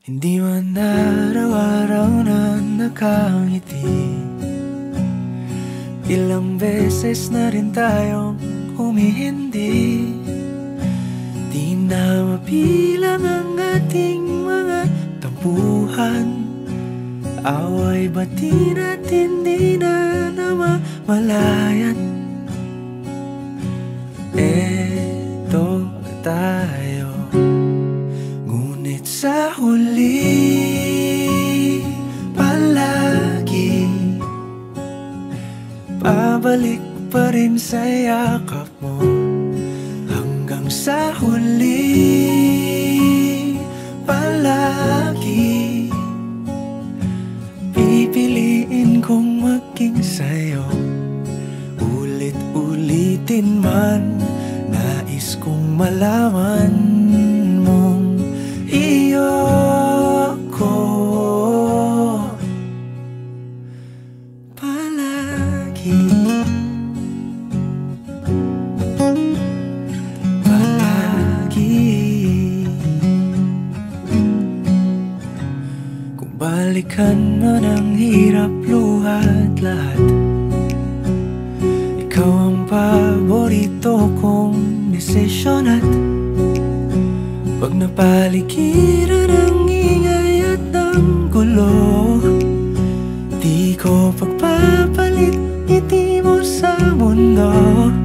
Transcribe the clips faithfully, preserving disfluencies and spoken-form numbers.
Hindi man araw-araw na nakangiti, ilang beses na rin tayong humihindi. Di na mabilang ang ating mga tampuhan, away bati natin di na namamalayan. Eto tayo, ngunit sa huli palagi pabalik pa rin sa yakap mo. Hanggang sa huli palagi pipiliin kong maging sa'yo. Ulit-ulitin man, nais kong malaman mong iyo ko palagi. Palagi. Kung balikan man ang hirap, luha at lahat, ikaw ang paborito kong desisyon. At pag napaligiran ang ingay at ang gulo, di ko pagpapalit ngiti mo sa mundo.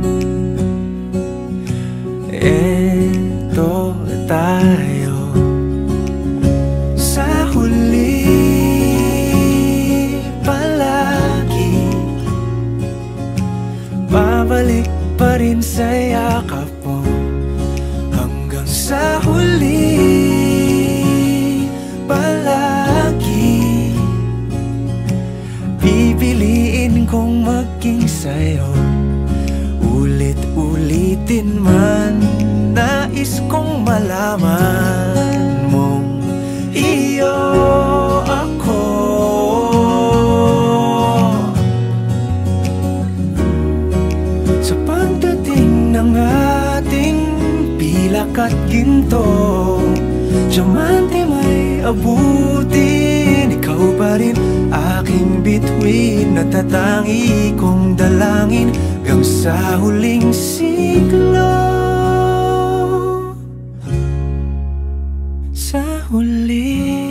Eto tayo, sa huli palagi babalik pa rin sa yakap mo. Hanggang sa huli palagi pipiliin kong maging sa'yo. Ulit-ulitin man, nais kong malaman mong iyo ako. Sa pagdating ng ating pilak at ginto, diamante may abutin, ikaw pa rin aking bituin. Natatangi kong dalangin hanggang sa huling siglo. Sa huli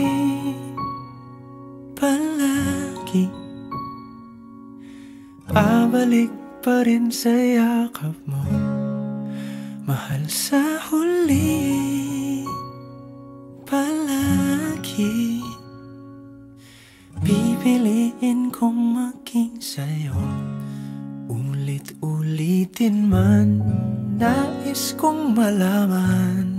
palagi pabalik pa rin sa yakap mo, mahal. Sa huli palagi pipiliin kong maging sa'yo. Ulit-ulitin man, nais kong malaman